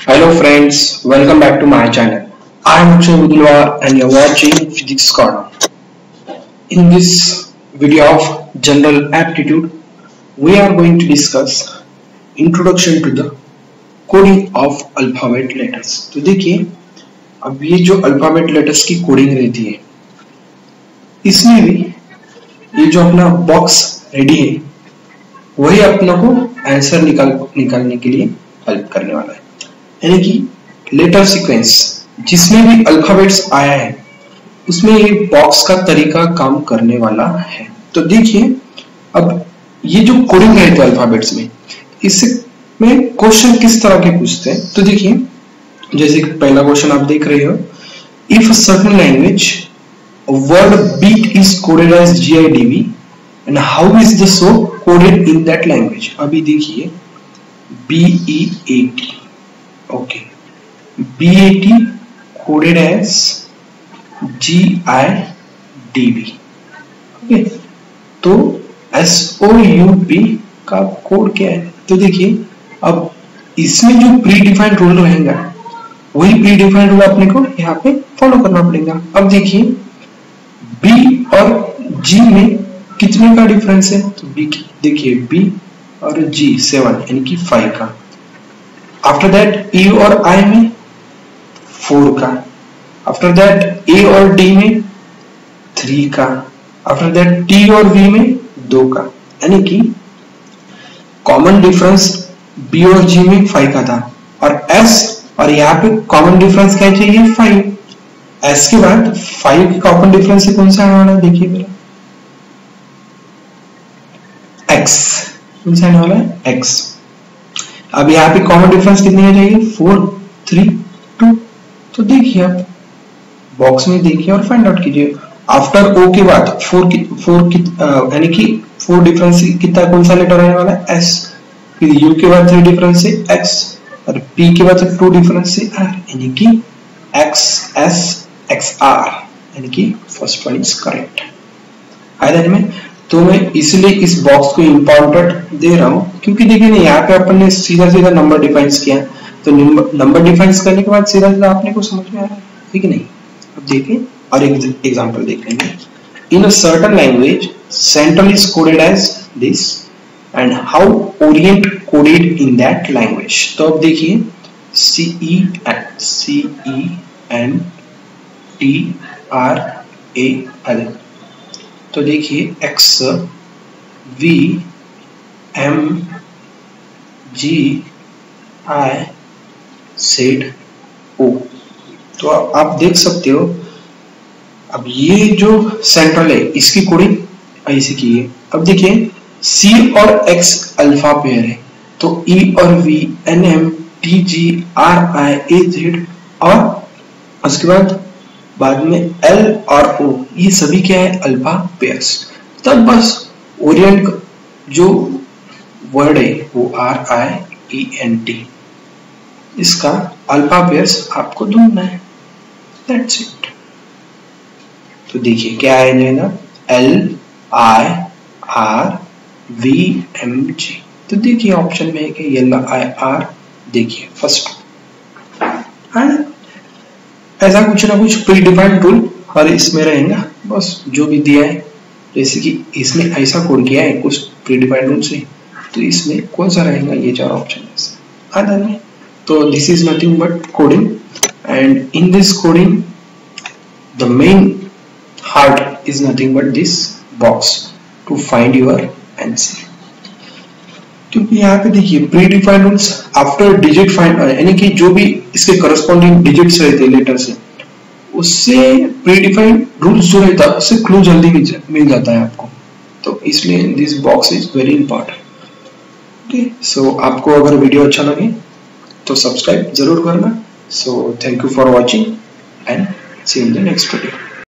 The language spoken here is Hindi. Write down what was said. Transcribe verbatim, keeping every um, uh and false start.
Hello friends, welcome back to my channel. I am Akshay Budulwar and you are watching Physics Corner. In this video of General Aptitude, we are going to discuss Introduction to the Coding of Alphabet Letters. तो देखिए, अब ये जो अल्फाबेट लेटर्स की कोडिंग रहती है, इसमें भी ये जो अपना बॉक्स रेडी है, वही अपना को आंसर निकाल निकालने के लिए हेल्प करने वाला है। यानी कि लेटर सीक्वेंस जिसमें भी अल्फाबेट्स आया है उसमें ये बॉक्स का तरीका काम करने वाला है। तो देखिए, अब ये जो कोडिंग है तो अल्फाबेट्स में, इसमें क्वेश्चन किस तरह के पूछते हैं। तो देखिए, जैसे कि पहला क्वेश्चन आप देख रहे हो, if a certain language word beat is coded as G I D B and how is the so coded in that language. अभी देखिए, B E A T, okay, B A T coded as G I D B, okay. तो S O U P का कोड क्या है? तो देखिए, अब इसमें जो प्री डिफाइंड रूल रहेगा वही प्री डिफाइंड रूल अपने को यहाँ पे फॉलो करना पड़ेगा। अब देखिए, B और G में कितने का डिफरेंस है? तो B देखिए, B और G सेवन यानी कि फाइव का। आफ्टर दैट E और I में फोर का। आफ्टर दैट A और D में थ्री का। आफ्टर दैट T और V में दो का। यानी कि कॉमन डिफरेंस B और G में फाइव का था और S और यहाँ पे कॉमन डिफरेंस क्या चाहिए? फाइव। S के बाद फाइव का कॉमन डिफरेंस कौन सा आने वाला है? देखिए मेरा X, कौन सा आने वाला है? X। अब यहाँ पे कॉमन डिफरेंस कितने का चाहिए? Four, three, two. तो देखिए, आप बॉक्स में देखिए और फाइंड आउट कीजिए। आफ्टर O के बाद फोर की फोर की यानी कि फोर डिफरेंस कितना, कौन सा लेटर आने वाला है? S। फिर U के बाद थ्री डिफरेंस से X और P के बाद टू डिफरेंस से R, यानी कि X S X R, यानी कि first one is correct. Either में तो मैं इसलिए इस बॉक्स को इम्पोर्टेंट दे रहा हूं क्योंकि देखिए ना, यहाँ पे अपन ने सीधा सीधा नंबर डिफाइन किया, तो नंबर डिफाइन करने के बाद सीधा सीधा आपने को समझ में आ रहा है, ठीक है नहीं? अब देखिए और एक एग्जांपल देख लेंगे। In a certain language central is coded as this and how orient coded in that language. तो अब देखिए, C E C E N T R A L. तो देखिए, X V M G I said O. तो आप देख सकते हो, अब ये जो सेंट्रल है इसकी कोडिंग ऐसी की है। अब देखिए, C और X अल्फा पेयर है, तो E और V, N M, T G, R I, A Z और उसके बाद बाद में L और O, ये सभी क्या है? Alpha pairs. तब बस ओरिएंट जो वर्ड है वो R I E N T, इसका अल्फा पेयर्स आपको ढूंढना है। That's it. तो देखिए क्या आ जाएगा? L I R V M G। तो देखिए ऑप्शन में है कि L I R, देखिए फर्स्ट। ऐसा कुछ ना कुछ प्री डिफाइंड रूल और इसमें रहेगा, बस जो भी दिया है, जैसे कि इसमें ऐसा कोड किया है कुछ प्री डिफाइंड रूल से, तो इसमें कौन सा रहेगा? ये चार ऑप्शन है में। तो this is nothing but coding, and in this coding the main heart is nothing but this box to find your answer. क्योंकि यहाँ पे देखिए, predefined rules after digit find, यानी कि जो भी इसके करस्पॉन्डिंग डिजिट्स रहते हैं लेटर से, उससे प्री डिफाइंड रूल्स जो रहता है उससे क्लू जल्दी मिल जाता है आपको। तो इसलिए this box is very important. Okay, so आपको अगर वीडियो अच्छा लगे तो सब्सक्राइब जरूर करना। So thank you for watching and see you in the next video.